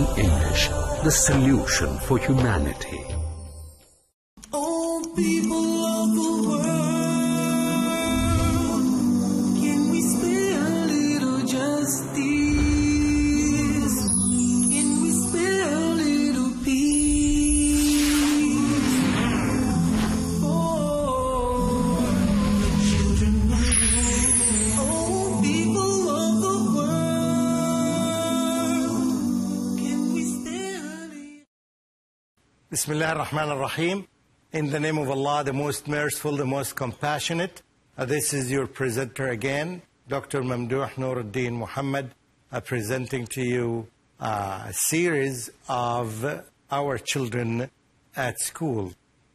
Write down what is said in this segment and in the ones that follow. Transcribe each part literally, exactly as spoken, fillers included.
Speaking English, the solution for humanity. Oh, people of the world, can we spare a little justice? Can we spare a little peace? For the children of the world. Oh, people of the world, can we spare a little? Bismillah ar-Rahman ar-Rahim. In the name of Allah, the most merciful, the most compassionate. Uh, this is your presenter again, Doctor Mamdouh Mohamed, uh, presenting to you uh, a series of uh, our children at school.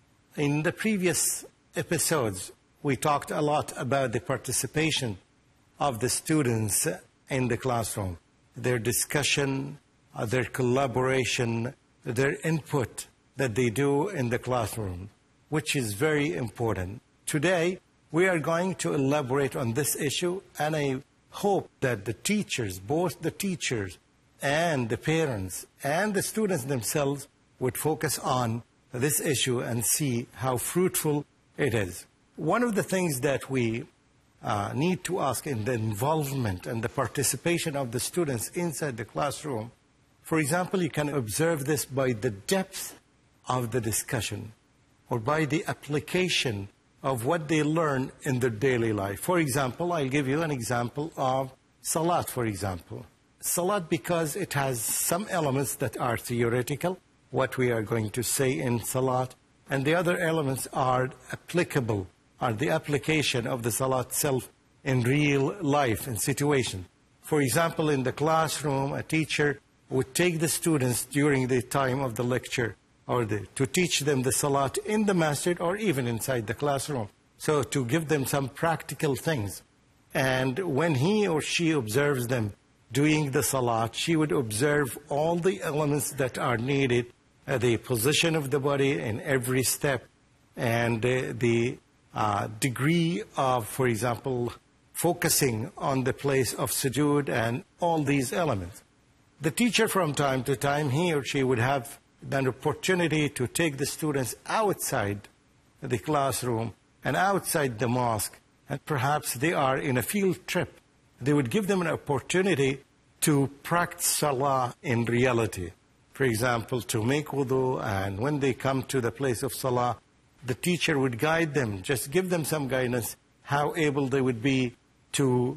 In the previous episodes, we talked a lot about the participation of the students in the classroom, their discussion, uh, their collaboration, their input that they do in the classroom, which is very important. Today, we are going to elaborate on this issue, and I hope that the teachers, both the teachers and the parents and the students themselves, would focus on this issue and see how fruitful it is. One of the things that we uh, need to ask in the involvement and the participation of the students inside the classroom, for example, you can observe this by the depth of the discussion or by the application of what they learn in their daily life. For example, I'll give you an example of Salat, for example. Salat, because it has some elements that are theoretical, what we are going to say in Salat, and the other elements are applicable, are the application of the Salat itself in real life and situation. For example, in the classroom, a teacher would take the students during the time of the lecture or the, to teach them the Salat in the masjid or even inside the classroom. So to give them some practical things. And when he or she observes them doing the Salat, she would observe all the elements that are needed, uh, the position of the body in every step, and uh, the uh, degree of, for example, focusing on the place of sujood and all these elements. The teacher from time to time, he or she would have an opportunity to take the students outside the classroom and outside the mosque, and perhaps they are in a field trip. They would give them an opportunity to practice Salah in reality. For example, to make wudu, and when they come to the place of Salah, the teacher would guide them, just give them some guidance, how able they would be to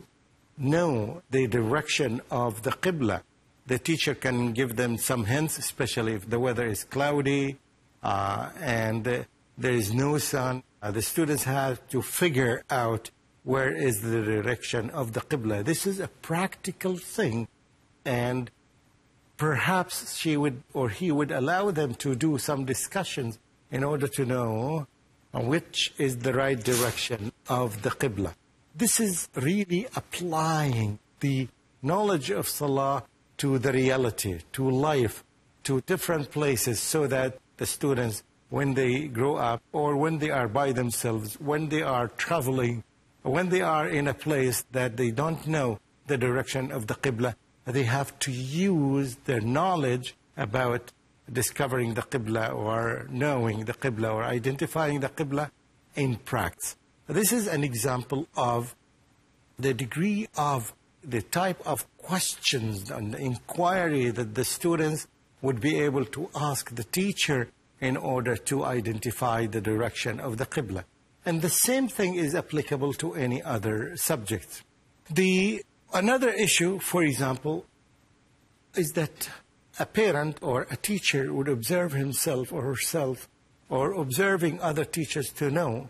know the direction of the Qibla. The teacher can give them some hints, especially if the weather is cloudy uh, and uh, there is no sun. Uh, the students have to figure out where is the direction of the Qibla. This is a practical thing, and perhaps she would or he would allow them to do some discussions in order to know which is the right direction of the Qibla. This is really applying the knowledge of Salah to the reality, to life, to different places, so that the students, when they grow up or when they are by themselves, when they are traveling, when they are in a place that they don't know the direction of the Qibla, they have to use their knowledge about discovering the Qibla or knowing the Qibla or identifying the Qibla in practice. This is an example of the degree of the type of questions and inquiry that the students would be able to ask the teacher in order to identify the direction of the Qibla. And the same thing is applicable to any other subject. The another issue, for example, is that a parent or a teacher would observe himself or herself or observing other teachers to know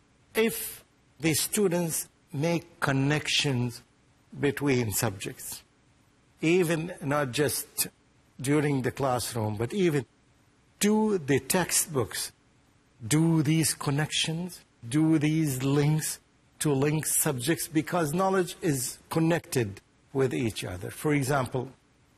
if the students make connections between subjects, even not just during the classroom, but even do the textbooks do these connections, do these links to link subjects, because knowledge is connected with each other. For example,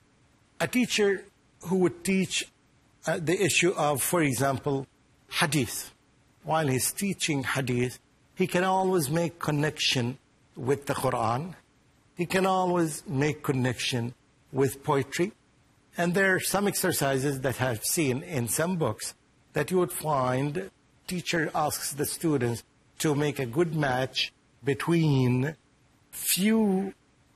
a teacher who would teach uh, the issue of, for example, hadith. While he's teaching hadith, he can always make connection with the Quran. He can always make connection with poetry. And there are some exercises that I've seen in some books that you would find teacher asks the students to make a good match between few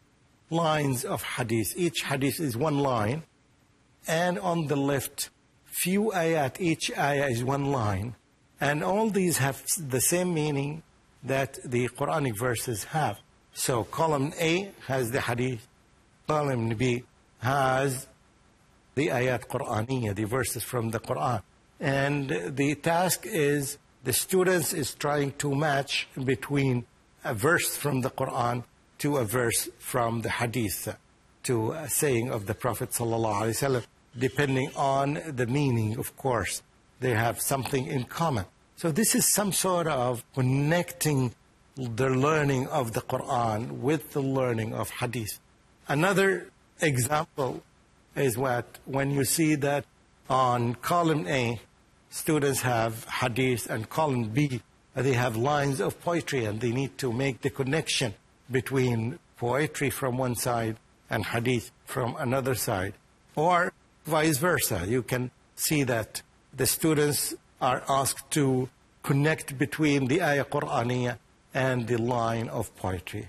lines of hadith. Each hadith is one line. And on the left, few ayat. Each ayah is one line. And all these have the same meaning that the Quranic verses have. So column A has the hadith. Column B has the ayat Qur'aniyya, the verses from the Qur'an. And the task is the students is trying to match between a verse from the Qur'an to a verse from the hadith, to a saying of the Prophet ﷺ, depending on the meaning, of course. They have something in common. So this is some sort of connecting the learning of the Qur'an with the learning of hadith. Another example is what when you see that on column A, students have hadith, and column B, they have lines of poetry, and they need to make the connection between poetry from one side and hadith from another side, or vice versa. You can see that the students are asked to connect between the ayah Qur'aniyya and the line of poetry.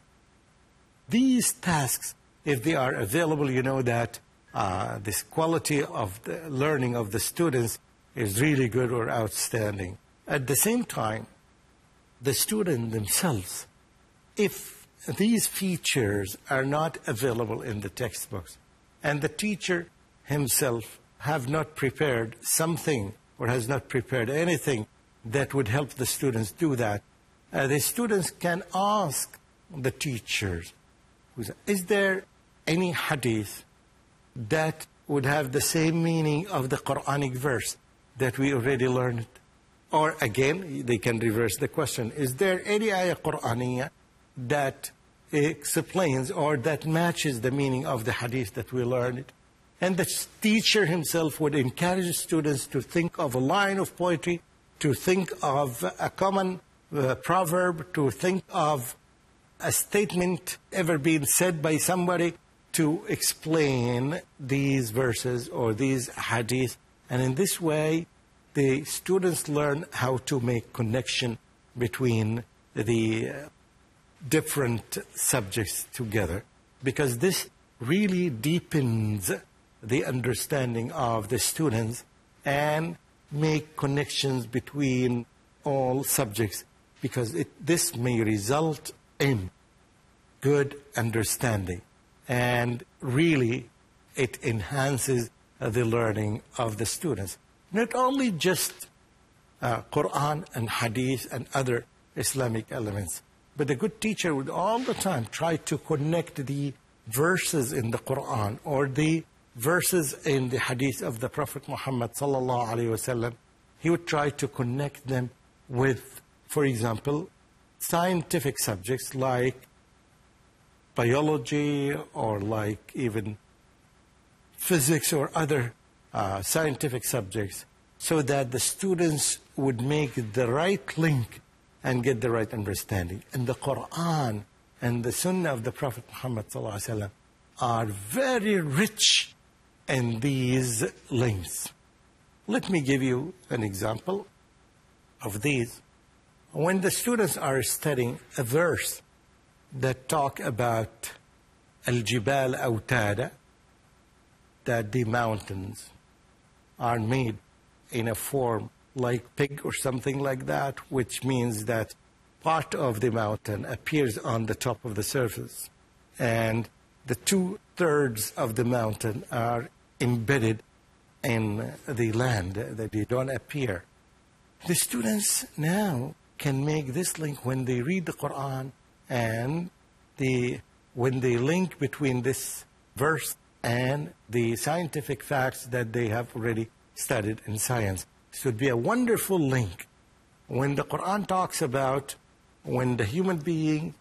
These tasks, if they are available, you know that uh, this quality of the learning of the students is really good or outstanding. At the same time, the student themselves, if these features are not available in the textbooks, and the teacher himself have not prepared something or has not prepared anything that would help the students do that, uh, the students can ask the teachers, is there any hadith that would have the same meaning of the Quranic verse that we already learned? Or again, they can reverse the question, is there any ayah Qur'aniyya that explains or that matches the meaning of the hadith that we learned? And the teacher himself would encourage students to think of a line of poetry, to think of a common uh, proverb, to think of a statement ever being said by somebody to explain these verses or these hadith. And in this way, the students learn how to make connection between the uh, different subjects together, because this really deepens the understanding of the students and make connections between all subjects, because it, this may result in good understanding, and really it enhances uh, the learning of the students. Not only just uh, Quran and Hadith and other Islamic elements, but the good teacher would all the time try to connect the verses in the Quran or the verses in the Hadith of the Prophet Muhammad sallallahu alaihi wasallam. He would try to connect them with, for example, scientific subjects like biology or like even physics or other uh, scientific subjects, so that the students would make the right link and get the right understanding. And the Quran and the Sunnah of the Prophet Muhammad sallallahu alaihi wasallam are very rich in these links. Let me give you an example of these. When the students are studying a verse that talk about al-jibal awtada, that the mountains are made in a form like pig or something like that, which means that part of the mountain appears on the top of the surface, and the two-thirds of the mountain are embedded in the land, that they don't appear. The students now can make this link when they read the Quran, and the, when they link between this verse and the scientific facts that they have already studied in science. This would be a wonderful link. When the Quran talks about when the human being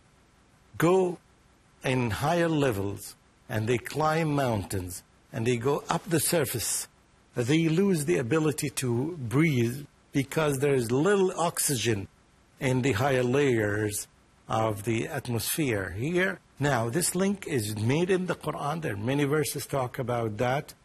go in higher levels and they climb mountains and they go up the surface, they lose the ability to breathe because there is little oxygen in the higher layers of the atmosphere. Here, now, this link is made in the Quran. There are many verses talk about that.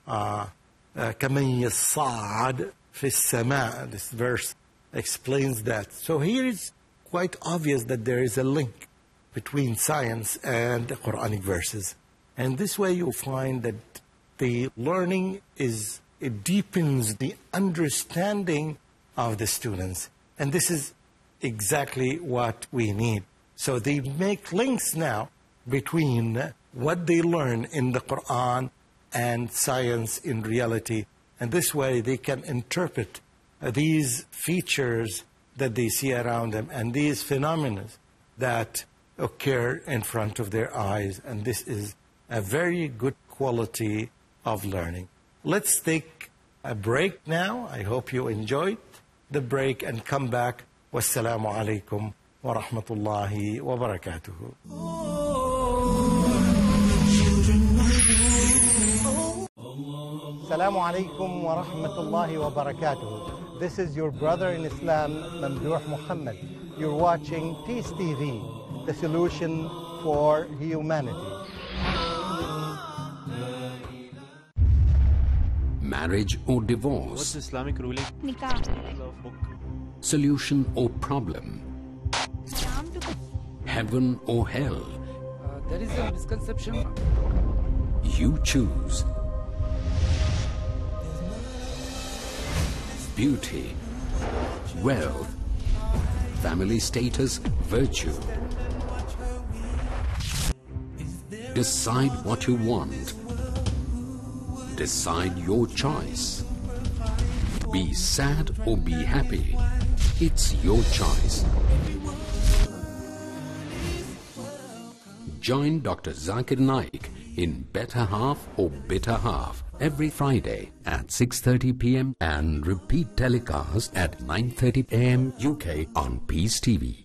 uh, uh, كَمَنْ يَصَّعَّدْ فِي السَّمَاءِ. This verse explains that. So here it's quite obvious that there is a link between science and the Quranic verses. And this way you find that the learning is, it deepens the understanding of the students. And this is exactly what we need. So they make links now between what they learn in the Quran and science in reality. And this way they can interpret uh, these features that they see around them and these phenomena that occur in front of their eyes. And this is a very good quality of learning. Let's take a break now. I hope you enjoyed the break and come back. Wassalamu alaikum wa rahmatullahi wa barakatuhu. Assalamu alaikum wa rahmatullahi wa barakatuh. This is your brother in Islam, Mamdouh Mohamed. You're watching Peace T V, the solution for humanity. Marriage or divorce? What's Islamic ruling? Nikah. Solution or problem? Heaven or hell? Uh, there is a misconception. You choose. Beauty, wealth, family status, virtue. Decide what you want. Decide your choice. Be sad or be happy. It's your choice. Join Doctor Zakir Naik in Better Half or Bitter Half every Friday at six thirty p m and repeat telecast at nine thirty a m U K on Peace T V.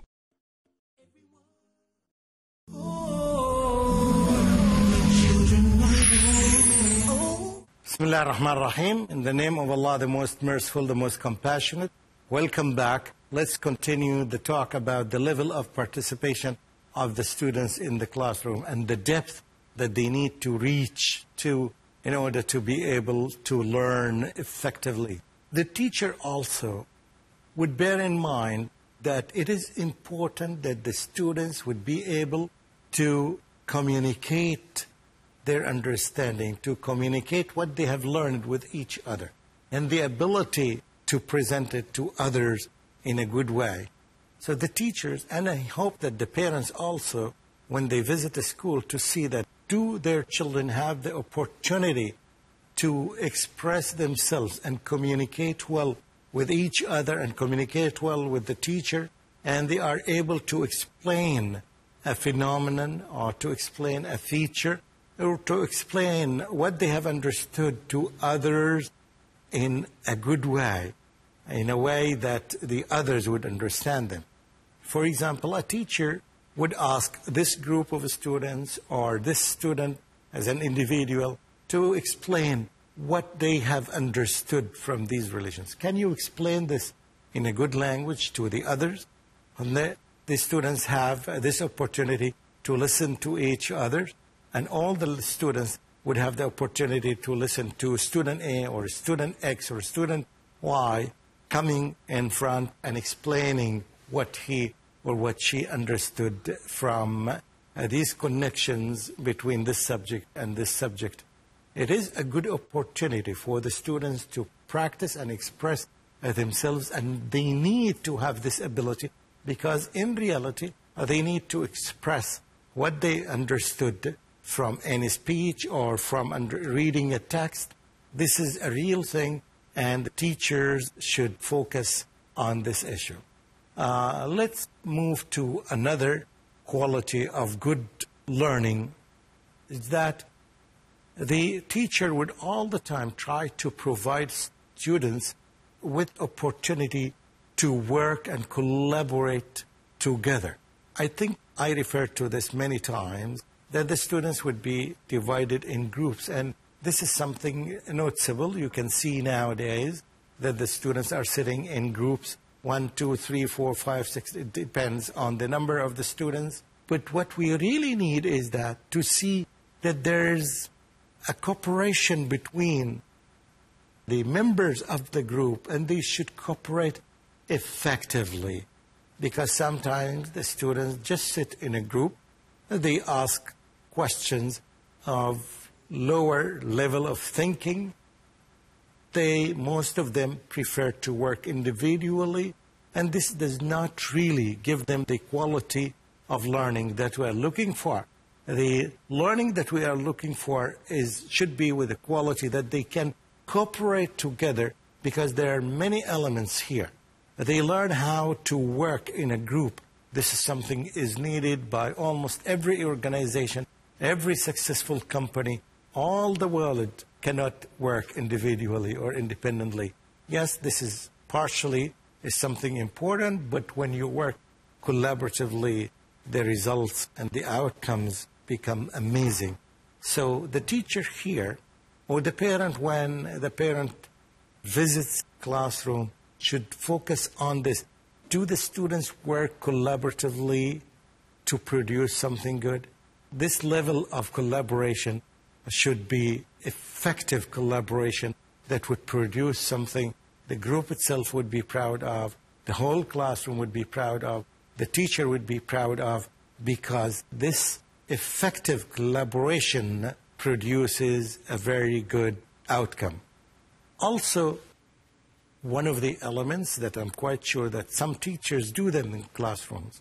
Bismillah ar-Rahman ar-Rahim. In the name of Allah, the most merciful, the most compassionate. Welcome back. Let's continue the talk about the level of participation of the students in the classroom and the depth that they need to reach to in order to be able to learn effectively. The teacher also would bear in mind that it is important that the students would be able to communicate their understanding, to communicate what they have learned with each other, and the ability to present it to others in a good way. So the teachers, and I hope that the parents also, when they visit the school, to see that do their children have the opportunity to express themselves and communicate well with each other and communicate well with the teacher, and they are able to explain a phenomenon or to explain a feature or to explain what they have understood to others in a good way, in a way that the others would understand them. For example, a teacher would ask this group of students or this student as an individual to explain what they have understood from these religions. Can you explain this in a good language to the others? And the, the students have uh, this opportunity to listen to each other, and all the students would have the opportunity to listen to student A or student X or student Y coming in front and explaining what he or what she understood from uh, these connections between this subject and this subject. It is a good opportunity for the students to practice and express uh, themselves, and they need to have this ability because in reality uh, they need to express what they understood from any speech or from under reading a text. This is a real thing, and teachers should focus on this issue. Uh, let's move to another quality of good learning, is that the teacher would all the time try to provide students with opportunity to work and collaborate together. I think I referred to this many times, that the students would be divided in groups, and this is something noticeable. You can see nowadays that the students are sitting in groups, one, two, three, four, five, six, it depends on the number of the students. But what we really need is that to see that there's a cooperation between the members of the group, and they should cooperate effectively, because sometimes the students just sit in a group, they ask questions of lower level of thinking. They, most of them prefer to work individually, and this does not really give them the quality of learning that we are looking for. The learning that we are looking for is should be with the quality that they can cooperate together, because there are many elements here. They learn how to work in a group. This is something is needed by almost every organization, every successful company. All the world cannot work individually or independently. Yes, this is partially is something important, but when you work collaboratively, the results and the outcomes become amazing. So the teacher here, or the parent, when the parent visits classroom, should focus on this. Do the students work collaboratively to produce something good? This level of collaboration should be effective collaboration that would produce something the group itself would be proud of, the whole classroom would be proud of, the teacher would be proud of, because this effective collaboration produces a very good outcome. Also, one of the elements that I'm quite sure that some teachers do them in classrooms,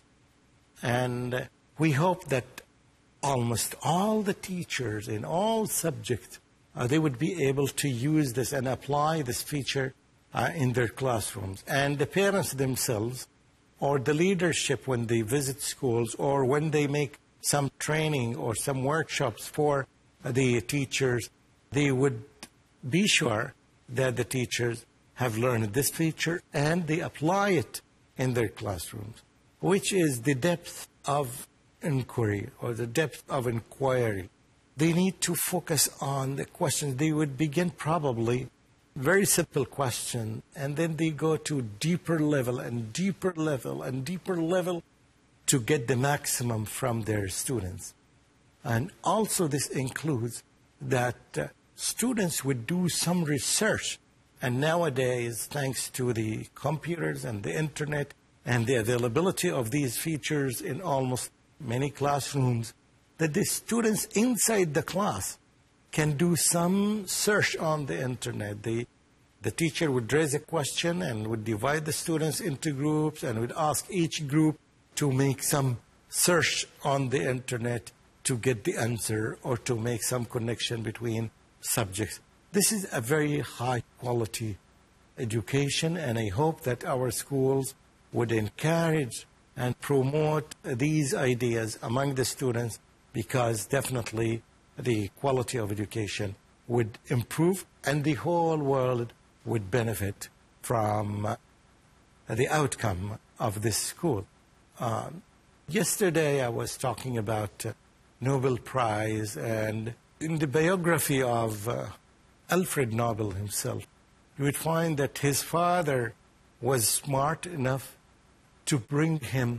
and we hope that almost all the teachers in all subjects, uh, they would be able to use this and apply this feature uh, in their classrooms. And the parents themselves, or the leadership when they visit schools, or when they make some training or some workshops for the teachers, they would be sure that the teachers have learned this feature and they apply it in their classrooms, which is the depth of inquiry or the depth of inquiry. They need to focus on the questions. They would begin probably very simple question, and then they go to deeper level and deeper level and deeper level to get the maximum from their students. And also this includes that uh, students would do some research. And nowadays, thanks to the computers and the internet and the availability of these features in almost many classrooms, that the students inside the class can do some search on the internet. The, the teacher would raise a question and would divide the students into groups and would ask each group to make some search on the internet to get the answer or to make some connection between subjects. This is a very high quality education, and I hope that our schools would encourage and promote these ideas among the students, because definitely the quality of education would improve and the whole world would benefit from uh, the outcome of this school. Um, yesterday I was talking about uh, Nobel Prize, and in the biography of uh, Alfred Nobel himself, you would find that his father was smart enough to bring him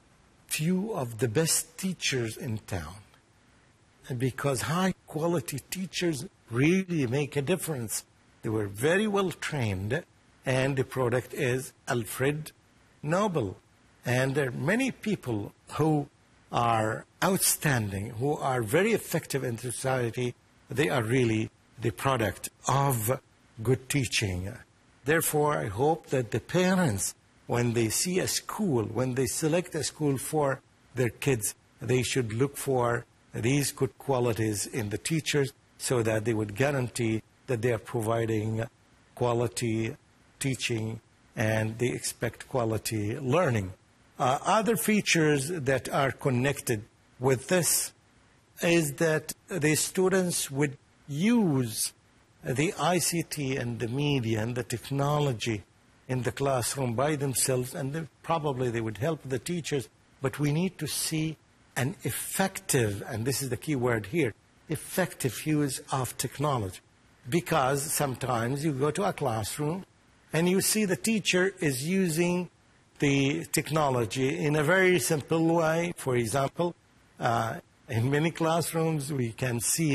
few of the best teachers in town. And because high-quality teachers really make a difference. They were very well trained, and the product is Alfred Nobel. And there are many people who are outstanding, who are very effective in society. They are really the product of good teaching. Therefore, I hope that the parents, when they see a school, when they select a school for their kids, they should look for these good qualities in the teachers so that they would guarantee that they are providing quality teaching and they expect quality learning. Uh, other features that are connected with this is that the students would use the I C T and the media and the technology in the classroom by themselves, and they, probably they would help the teachers, but we need to see an effective, and this is the key word here, effective use of technology. Because sometimes you go to a classroom and you see the teacher is using the technology in a very simple way. For example, uh, in many classrooms we can see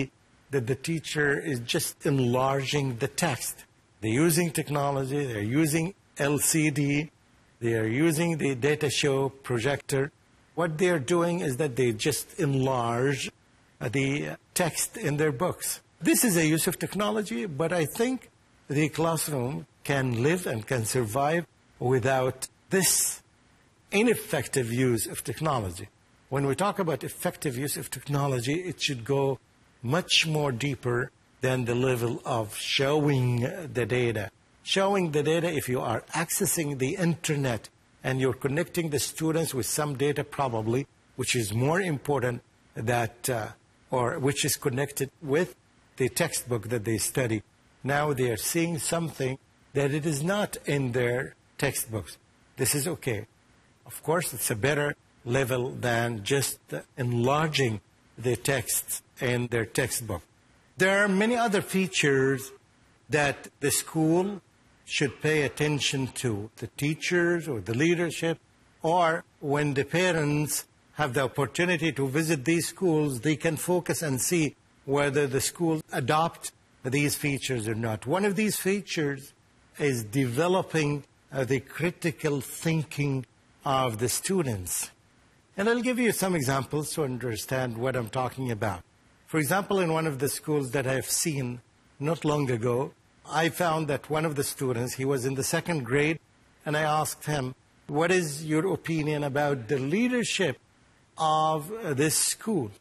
that the teacher is just enlarging the text. They're using technology, they're using L C D, they are using the data show projector. What they're doing is that they just enlarge the text in their books. This is a use of technology, but I think the classroom can live and can survive without this ineffective use of technology. When we talk about effective use of technology, it should go much more deeper than the level of showing the data. Showing the data, if you are accessing the internet and you're connecting the students with some data probably, which is more important that, uh, or which is connected with the textbook that they study. Now they are seeing something that it is not in their textbooks. This is okay. Of course, it's a better level than just enlarging the texts in their textbook. There are many other features that the school should pay attention to, the teachers or the leadership, or when the parents have the opportunity to visit these schools, they can focus and see whether the schools adopt these features or not. One of these features is developing uh, the critical thinking of the students. And I'll give you some examples to understand what I'm talking about. For example, in one of the schools that I've seen not long ago, I found that one of the students, he was in the second grade, and I asked him, what is your opinion about the leadership of uh, this school?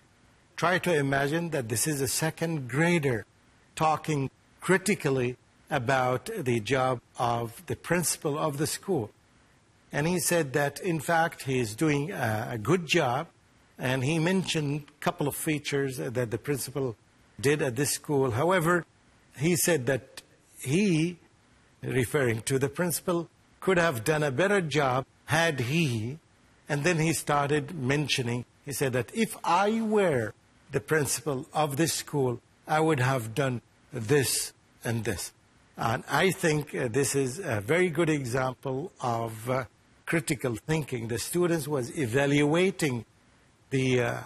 Try to imagine that this is a second grader talking critically about the job of the principal of the school. And he said that, in fact, he is doing a, a good job, and he mentioned a couple of features that the principal did at this school. However, he said that he, referring to the principal, could have done a better job had he, and then he started mentioning, he said that if I were the principal of this school, I would have done this and this. And I think uh, this is a very good example of uh, critical thinking. The students was evaluating the uh,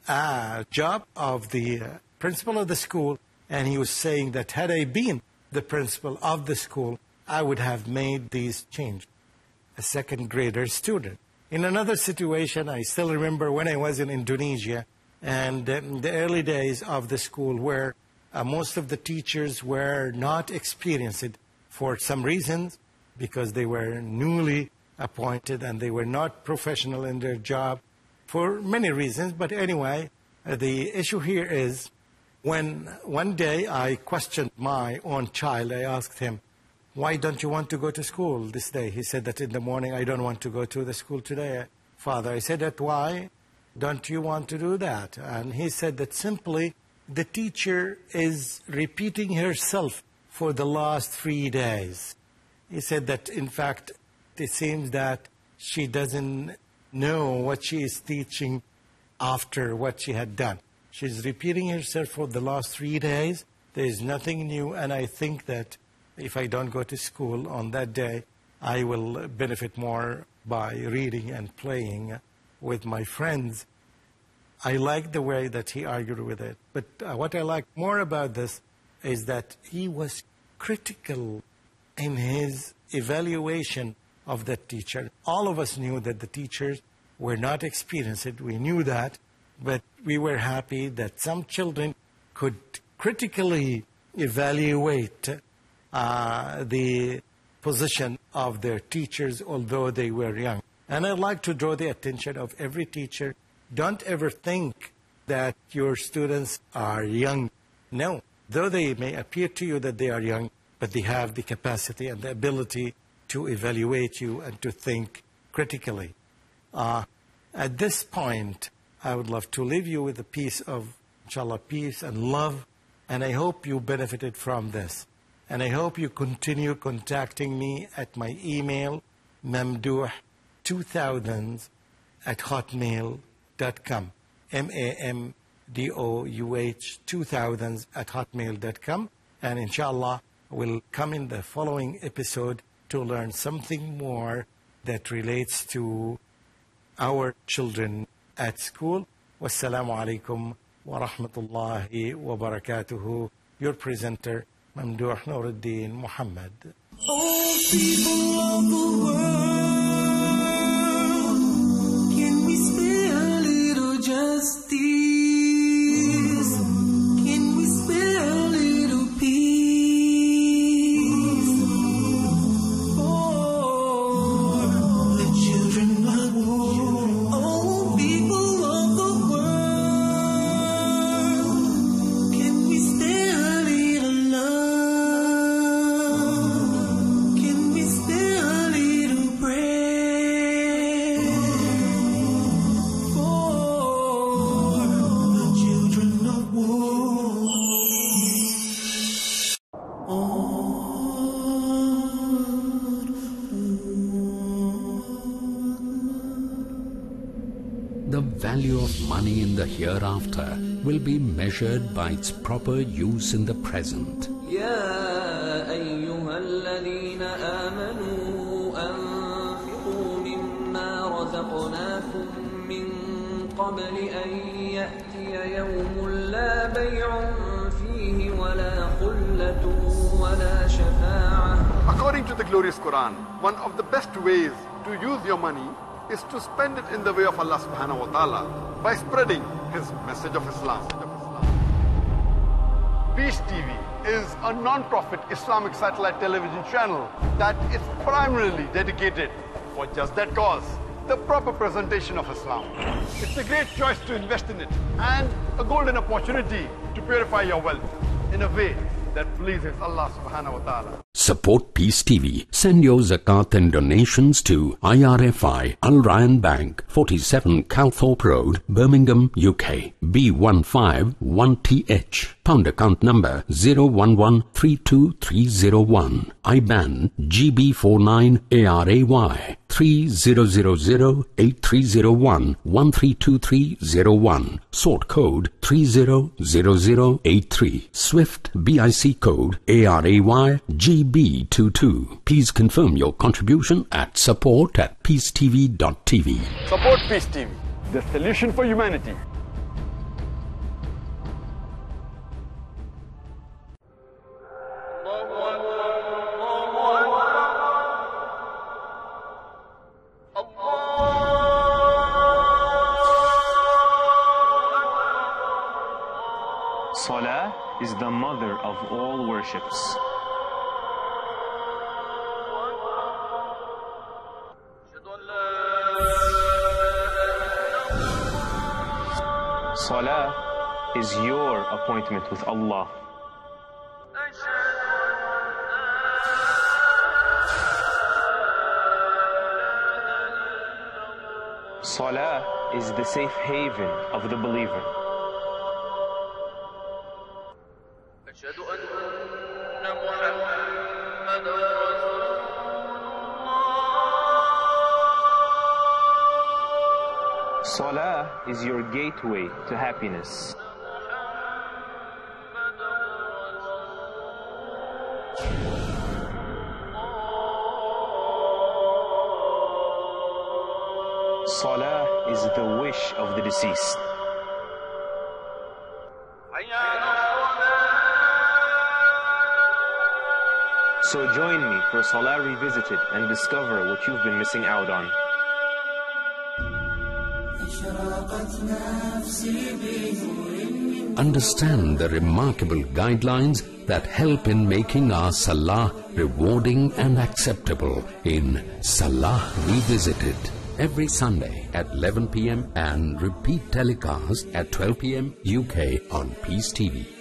uh, job of the uh, principal of the school, and he was saying that had I been the principal of the school, I would have made these changes. A second grader student. In another situation, I still remember when I was in Indonesia, and in the early days of the school where uh, most of the teachers were not experienced for some reasons, because they were newly appointed and they were not professional in their job for many reasons. But anyway, uh, the issue here is, when one day I questioned my own child, I asked him, why don't you want to go to school this day? He said that in the morning, I don't want to go to the school today, Father. I said that, why don't you want to do that? And he said that simply the teacher is repeating herself for the last three days. He said that, in fact, it seems that she doesn't know what she is teaching after what she had done. She's repeating herself for the last three days. There is nothing new, and I think that if I don't go to school on that day, I will benefit more by reading and playing with my friends. I like the way that he argued with it. But uh, what I like more about this is that he was critical in his evaluation of that teacher. All of us knew that the teachers were not experienced. We knew that. But we were happy that some children could critically evaluate uh, the position of their teachers, although they were young. And I'd like to draw the attention of every teacher. Don't ever think that your students are young. No, though they may appear to you that they are young, but they have the capacity and the ability to evaluate you and to think critically. Uh, at this point, I would love to leave you with a piece of, inshallah, peace and love, and I hope you benefited from this. And I hope you continue contacting me at my email, mamdouh two thousand at hotmail dot com, M A M D O U H two thousand at hotmail dot com. And inshallah, we'll come in the following episode to learn something more that relates to our children at school. Wassalamu alaikum wa rahmatullahi wa barakatuhu. Your presenter, Mamdouh Mohamed. Oh, people of the world, can we spare a little justice? Can we spare a little peace for the children of the world? Oh, people of the world, can we spare a little love? Can we spare a little prayer for the children of war? The value of money in the hereafter will be measured by its proper use in the present. يا أيها الذين آمنوا أنفقوا مما رزقناكم من قبل أن يأتي يوم لا بيع فيه ولا خلة ولا شفاعة. According to the glorious Quran, one of the best ways to use your money is to spend it in the way of Allah subhanahu wa ta'ala by spreading His message of Islam. Peace T V is a non-profit Islamic satellite television channel that is primarily dedicated for just that cause, the proper presentation of Islam. It's a great choice to invest in it and a golden opportunity to purify your wealth in a way that pleases Allah subhanahu wa ta'ala. Support Peace T V. Send your zakat and donations to I R F I Al Ryan Bank, forty-seven Calthorpe Road, Birmingham, U K, B one five one T H. Pound account number zero one one three two three zero one. I B A N G B four nine A R A Y three zero zero zero eight three zero one one three two three zero one. Sort code three zero zero zero eight three. Swift B I C code A R A Y G B two two. Please confirm your contribution at support at peace t v dot t v. Support Peace T V, the solution for humanity. Salah is the mother of all worships. Salah is your appointment with Allah. Salah is the safe haven of the believer. Salah is your gateway to happiness. Salah is the wish of the deceased. So join me for Salah Revisited and discover what you've been missing out on. Understand the remarkable guidelines that help in making our Salah rewarding and acceptable in Salah Revisited. Every Sunday at eleven p m and repeat telecast at twelve p m U K on Peace T V.